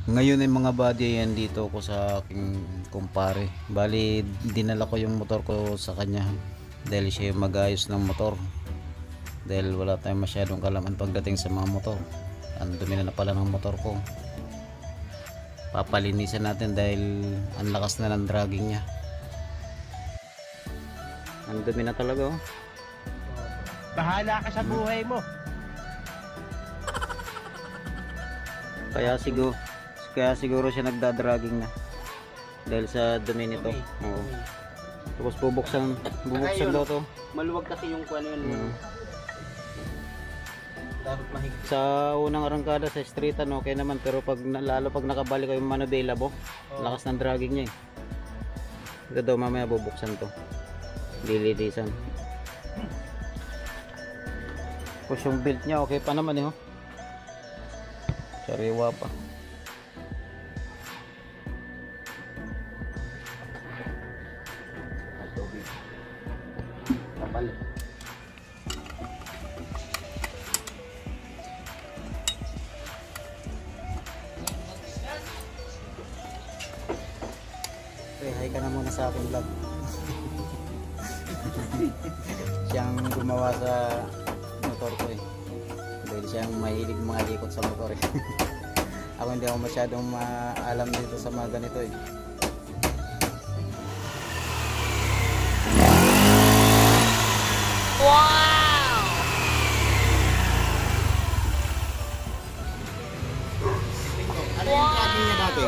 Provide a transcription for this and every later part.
Ngayon ay mga buddy, yan dito ko sa aking kumpare. Bali, dinala ko yung motor ko sa kanya dahil siya yung mag-ayos ng motor. Dahil wala tayong masyadong kalaman pagdating sa mga motor. Ang dumi na pala ng motor ko. Papalinisan natin dahil ang lakas na ng dragging niya. Ang dumi na talaga oh. Bahala ka sa buhay mo. Kaya siguro siya nagdadragging na dahil sa dumi nito. Oo. Tapos bubuksan daw to. Maluwag kasi yung kuano yun. Dapat mahigpit. Sa unang arangkada sa streetan okay naman, pero lalo pag nakabalik kayo Manobela bo, lakas ng dragging niya eh. Ito daw mamaya bubuksan to. Lilinisan. Tapos yung belt niya okay pa naman eh. Oh. Sariwa pa. Kapal. Hi ka na muna sa aking vlog. Siyang gumawa sa motor ko eh. Dahil siyang mahilig mga likot sa motor eh. Ako hindi ako masyadong maalam dito sa mga ganito eh. Wow! Ano yung tracking niya dati?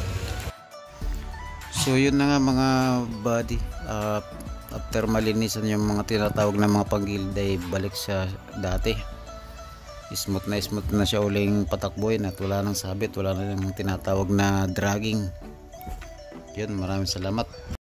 So yun na nga mga buddy, after malinisan yung mga tinatawag na mga panggilid ay balik sa dati. Smooth na siya uling patakbuhin at wala nang sabit, wala nang tinatawag na dragging. Yun, maraming salamat.